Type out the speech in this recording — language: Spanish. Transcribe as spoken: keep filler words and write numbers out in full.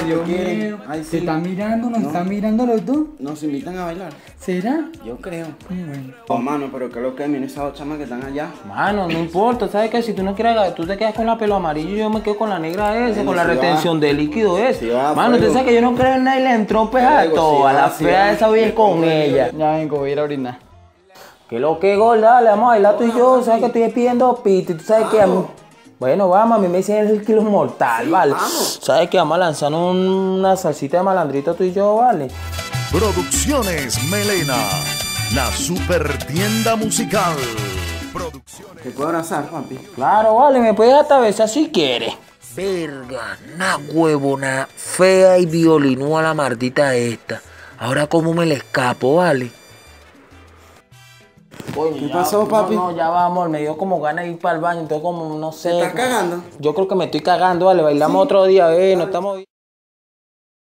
dio quieren. miedo. Ay, ¿Se sí. están mirando? ¿Nos No. están mirando los dos? Nos invitan a bailar. ¿Será? Yo creo. Muy bueno. Oh, mano, pero que lo que miren esas dos chamas que están allá. Mano, no importa, ¿sabes qué? Si tú no quieres, tú te quedas con la pelo amarillo, yo me quedo con la negra esa, Bueno, con la si retención va. de líquido ese. Si va, Mano, usted fuego. sabe que yo no creo en nada y le entró pues a Fuego, si todas. va, La si fea va. esa voy es con ella. Ya vengo, voy a ir a orinar. Que lo que gorda, dale, vamos a bailar tú y yo, sabes que estoy pidiendo pito y tú sabes que a mí... Bueno, vamos, a mí me dicen el kilo mortal, ¿vale? vamos. ¿Sabes que vamos a lanzar un- una salsita de malandrito tú y yo, ¿vale? Producciones Melena, la super tienda musical. Producciones. ¿Te puedo abrazar, papi? Claro, vale, me puedes hasta besar si quieres. Verga, na huevona, fea y violinúa la mardita esta. Ahora cómo me le escapo, ¿vale? Coño, ¿Qué ya- pasó, papi? No, no, ya vamos, me dio como ganas de ir para el baño, entonces como, no sé. ¿Te estás cagando? Yo creo que me estoy cagando, vale, bailamos otro día, eh, no estamos...